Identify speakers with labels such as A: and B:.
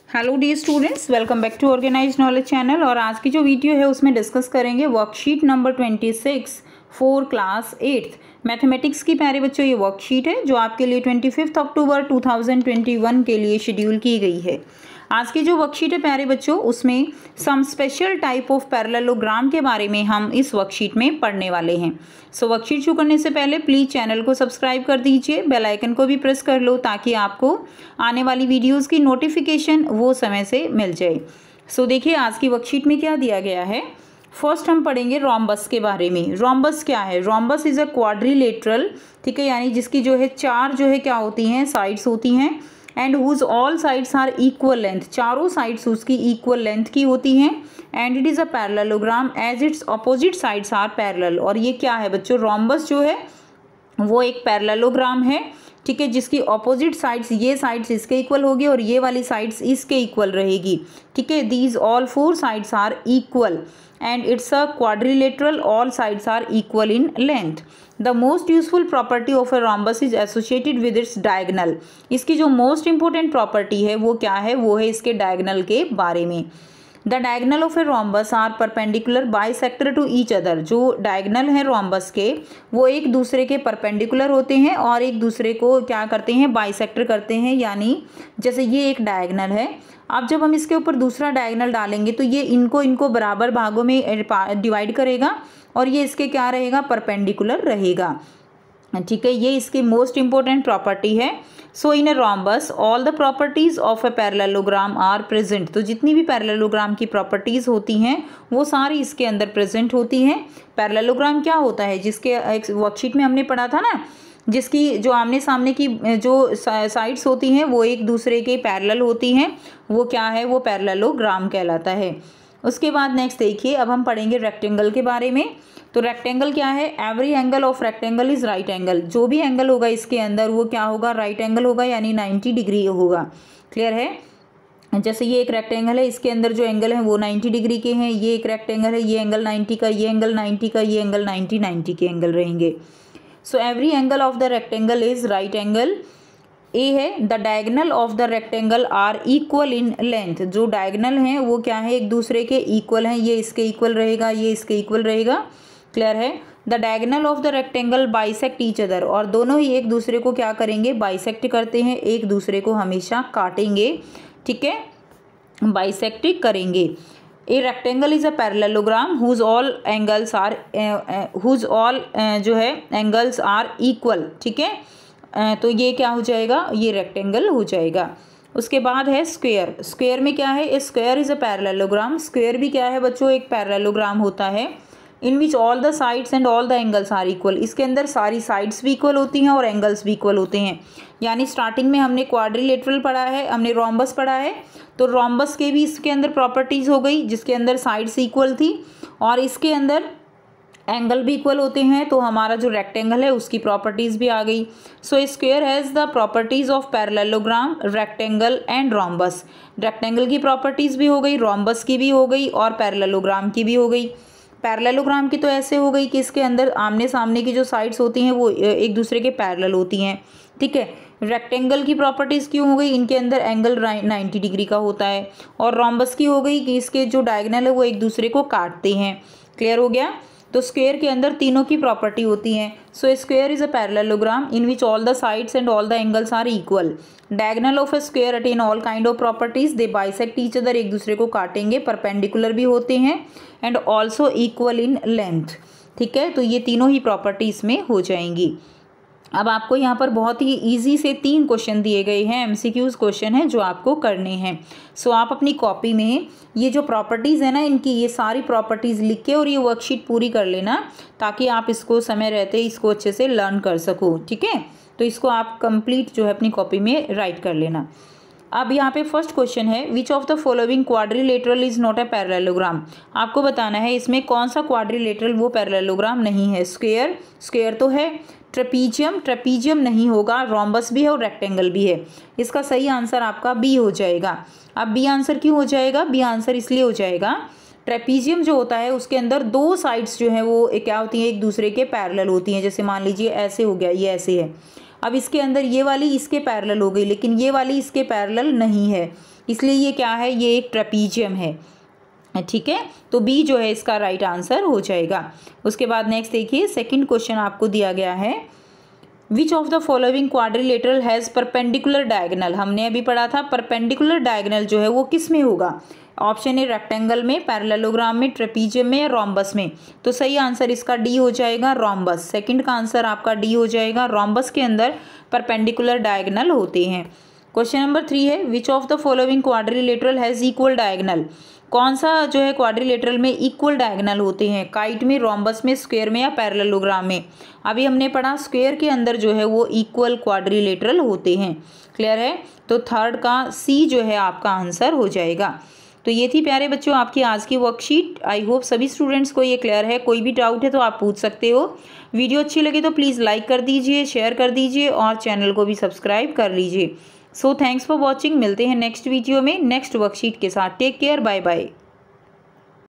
A: Hello dear students, welcome back to organised knowledge channel. और आज की जो वीडियो है उसमें डिस्कस करेंगे worksheet number 26 for class 8th mathematics की। प्यारे बच्चों, ये वर्कशीट है जो आपके लिए 25 अक्टूबर 2021 के लिए शेड्यूल की गई है। आज की जो वर्कशीट है प्यारे बच्चों, उसमें some special type of parallelogram के बारे में हम इस वर्कशीट में पढ़ने वाले हैं। सो वर्कशीट शुरू करने से पहले प्लीज़ चैनल को सब्सक्राइब कर दीजिए, बेल आइकन को भी प्रेस कर लो ताकि आपको आने वाली वीडियोस की नोटिफिकेशन वो समय से मिल जाए। सो देखिए आज की वर्कशीट में क्या दिया गया है। फर्स्ट हम पढ़ेंगे रोम्बस के बारे में। रोम्बस क्या है? रोम्बस इज़ अ क्वाड्रिलेटरल, ठीक है, यानी जिसकी जो है चार जो है क्या होती हैं, साइड्स होती हैं, and whose all sides are equal length, चारों साइड्स उसकी इक्वल लेंथ की होती हैं। And it is a parallelogram as its opposite sides are parallel. और ये क्या है बच्चों? रोम्बस जो है वो एक पैरेललोग्राम है, ठीक है, जिसकी ऑपोजिट साइड्स, ये साइड्स इसके इक्वल होगी और ये वाली साइड्स इसके इक्वल रहेगी, ठीक है। These all four sides are equal and it's a quadrilateral, all sides are equal in length. The most useful property of a rhombus is associated with its diagonal. इसकी जो मोस्ट इंपॉर्टेंट प्रॉपर्टी है वो क्या है? वो है इसके diagonal के बारे में। The diagonal of a rhombus are perpendicular bisector to each other. जो डायगनल है रोम्बस के वो एक दूसरे के परपेंडिकुलर होते हैं और एक दूसरे को क्या करते हैं? बाइसेक्टर करते हैं। यानी जैसे ये एक डायगनल है, अब जब हम इसके ऊपर दूसरा डायगनल डालेंगे तो ये इनको बराबर भागों में डिवाइड करेगा और ये इसके क्या रहेगा? परपेंडिकुलर रहेगा, ठीक है। ये इसकी मोस्ट इंपॉर्टेंट प्रॉपर्टी है। So in a rhombus all the properties of a parallelogram are present. तो जितनी भी पैरेललोग्राम की प्रॉपर्टीज होती हैं वो सारी इसके अंदर प्रेजेंट होती हैं। पैरेललोग्राम क्या होता है? जिसके एक वर्कशीट में हमने पढ़ा था ना, जिसकी जो आमने सामने की जो साइड्स होती हैं वो एक दूसरे के पैरेलल होती हैं, वो क्या है? वो पैरेललोग्राम कहलाता है। उसके बाद नेक्स्ट देखिए, अब हम पढ़ेंगे रेक्टेंगल के बारे में। तो रेक्टेंगल क्या है? Every angle of rectangle is right angle. जो भी एंगल होगा इसके अंदर वो क्या होगा? राइट एंगल होगा, यानी 90 डिग्री होगा। क्लियर है? जैसे ये एक रेक्टेंगल है, इसके अंदर जो एंगल है वो 90 डिग्री के हैं। ये एक रेक्टेंगल है, ये एंगल 90 का, ये एंगल 90 का, ये एंगल 90 के एंगल रहेंगे। So every angle of the rectangle is right angle. ए है the diagonal of the rectangle are equal in length. जो डायगनल हैं वो क्या है? एक दूसरे के इक्वल हैं। ये इसके इक्वल रहेगा, ये इसके इक्वल रहेगा। क्लियर है? The diagonal of the rectangle bisect each other. और दोनों ही एक दूसरे को क्या करेंगे? बाइसेक्ट करते हैं, एक दूसरे को हमेशा काटेंगे, ठीक है, बाइसेक्ट करेंगे। A rectangle is a parallelogram whose all angles are जो है एंगल्स आर इक्वल, ठीक है। तो ये क्या हो जाएगा? ये रेक्टेंगल हो जाएगा। उसके बाद है स्क्वायर। स्क्वायर में क्या है? A square is a parallelogram. Square भी क्या है बच्चों? एक पैरेललोग्राम होता है। In which all the sides and all the angles are equal. इसके अंदर सारी साइड्स भी इक्वल होती हैं और एंगल्स भी इक्वल होते हैं। यानी स्टार्टिंग में हमने क्वाड्रिलेटरल पढ़ा है, हमने रोम्बस पढ़ा है, तो रोम्बस के भी इसके अंदर प्रॉपर्टीज़ हो गई जिसके अंदर साइड्स इक्वल थी और इसके अंदर एंगल भी इक्वल होते हैं। तो हमारा जो रेक्टेंगल है उसकी प्रॉपर्टीज़ भी आ गई। So square has the properties of parallelogram, rectangle and rhombus. Rectangle की प्रॉपर्टीज़ भी हो गई, रोम्बस की भी हो गई और पैरेललोग्राम की भी हो गई। पैरेललोग्राम की तो ऐसे हो गई कि इसके अंदर आमने सामने की जो साइड्स होती हैं वो एक दूसरे के पैरेलल होती हैं, ठीक है। रेक्टेंगल की प्रॉपर्टीज़ क्यों हो गई? इनके अंदर एंगल 90 डिग्री का होता है। और रोम्बस की हो गई कि इसके जो डायगनल है वो एक दूसरे को काटते हैं। क्लियर हो गया? तो स्क्वायर के अंदर तीनों की प्रॉपर्टी होती हैं। So square is a parallelogram in which all the sides and all the angles are equal. Diagonal of a square attain all kind of properties. They bisect each other, एक दूसरे को काटेंगे, परपेंडिकुलर भी होते हैं and also equal in length, ठीक है। तो ये तीनों ही प्रॉपर्टी इसमें हो जाएंगी। अब आपको यहाँ पर बहुत ही इजी से 3 क्वेश्चन दिए गए हैं, एमसीक्यूज क्वेश्चन है जो आपको करने हैं। सो आप अपनी कॉपी में ये जो प्रॉपर्टीज़ है ना, इनकी ये सारी प्रॉपर्टीज़ लिख के और ये वर्कशीट पूरी कर लेना ताकि आप इसको समय रहते इसको अच्छे से लर्न कर सको, ठीक है। तो इसको आप कंप्लीट जो है अपनी कॉपी में राइट कर लेना। अब यहाँ पे फर्स्ट क्वेश्चन है, which of the following quadrilateral is not a parallelogram. आपको बताना है इसमें कौन सा क्वाड्रिलेटरल वो पैरेललोग्राम नहीं है। स्क्वायर, स्क्वायर तो है। ट्रेपीजियम, ट्रेपीजियम नहीं होगा। रोम्बस भी है और रेक्टेंगल भी है। इसका सही आंसर आपका बी हो जाएगा। अब बी आंसर क्यों हो जाएगा? बी आंसर इसलिए हो जाएगा, ट्रेपीजियम जो होता है उसके अंदर 2 साइड्स जो हैं वो क्या होती हैं? एक दूसरे के पैरेलल होती हैं। जैसे मान लीजिए ऐसे हो गया, ये ऐसे है। अब इसके अंदर ये वाली इसके पैरेलल हो गई, लेकिन ये वाली इसके पैरेलल नहीं है। इसलिए ये क्या है, ये एक ट्रेपीजियम है, ठीक है। तो बी जो है इसका राइट आंसर हो जाएगा। उसके बाद नेक्स्ट देखिए, सेकंड क्वेश्चन आपको दिया गया है, which of the following quadrilateral has perpendicular diagonal. हमने अभी पढ़ा था परपेंडिकुलर डायगनल जो है वो किस में होगा, ऑप्शन ए रेक्टेंगल में, पैरेललोग्राम में, ट्रेपीजियम में या रोम्बस में। तो सही आंसर इसका डी हो जाएगा, रोम्बस। सेकंड का आंसर आपका डी हो जाएगा, रोम्बस के अंदर परपेंडिकुलर डायगनल होते हैं। क्वेश्चन नंबर 3 है, which of the following quadrilateral has equal diagonal. कौन सा जो है क्वाड्रिलेटरल में इक्वल डायगनल होते हैं, काइट में, रोम्बस में, स्क्वायर में या पैरेललोग्राम में। अभी हमने पढ़ा स्क्वायर के अंदर जो है वो इक्वल क्वाड्रिलेटरल होते हैं। क्लियर है, तो थर्ड का सी जो है आपका आंसर हो जाएगा। तो ये थी प्यारे बच्चों आपकी आज की वर्कशीट। आई होप सभी स्टूडेंट्स को ये क्लियर है। कोई भी डाउट है तो आप पूछ सकते हो। वीडियो अच्छी लगे तो प्लीज़ लाइक कर दीजिए, शेयर कर दीजिए और चैनल को भी सब्सक्राइब कर लीजिए। So thanks for watching. मिलते हैं नेक्स्ट वीडियो में नेक्स्ट वर्कशीट के साथ। Take care, bye bye.